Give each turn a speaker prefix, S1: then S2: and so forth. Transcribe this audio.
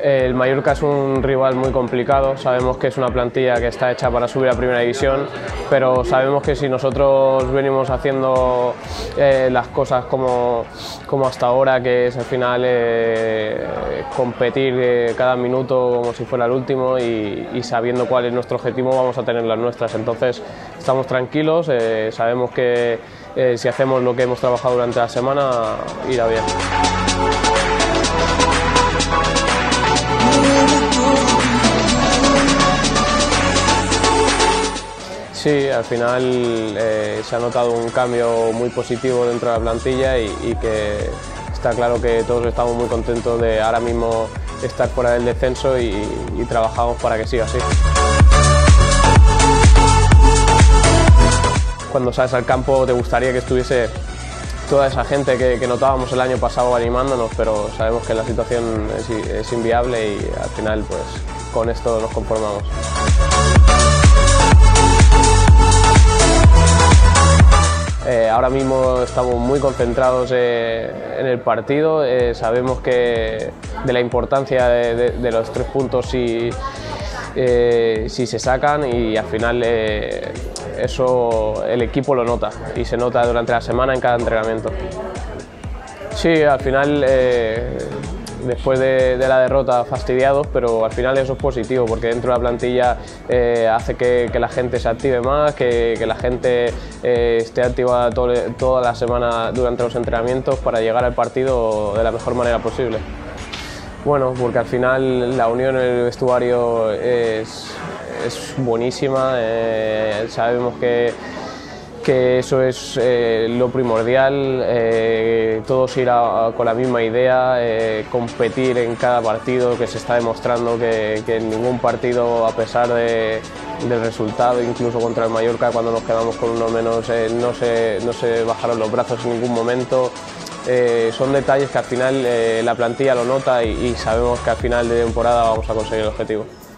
S1: El Mallorca es un rival muy complicado, sabemos que es una plantilla que está hecha para subir a Primera División, pero sabemos que si nosotros venimos haciendo las cosas como hasta ahora, que es al final competir cada minuto como si fuera el último y sabiendo cuál es nuestro objetivo, vamos a tener las nuestras. Entonces estamos tranquilos, sabemos que si hacemos lo que hemos trabajado durante la semana, irá bien. Sí, al final se ha notado un cambio muy positivo dentro de la plantilla y que está claro que todos estamos muy contentos de ahora mismo estar fuera del descenso y trabajamos para que siga así. Cuando sales al campo te gustaría que estuviese toda esa gente que notábamos el año pasado animándonos, pero sabemos que la situación es inviable y al final pues con esto nos conformamos. Ahora mismo estamos muy concentrados en el partido, sabemos de la importancia de los 3 puntos si se sacan y al final eso el equipo lo nota y se nota durante la semana en cada entrenamiento. Sí, al final después de la derrota fastidiados, pero al final eso es positivo porque dentro de la plantilla hace que la gente se active más, que la gente esté activa toda la semana durante los entrenamientos para llegar al partido de la mejor manera posible. Bueno, porque al final la unión en el vestuario es buenísima, sabemos que eso es lo primordial, todos ir con la misma idea, competir en cada partido, que se está demostrando que en ningún partido, a pesar del resultado, incluso contra el Mallorca cuando nos quedamos con uno menos, no se bajaron los brazos en ningún momento. Son detalles que al final la plantilla lo nota y sabemos que al final de temporada vamos a conseguir el objetivo.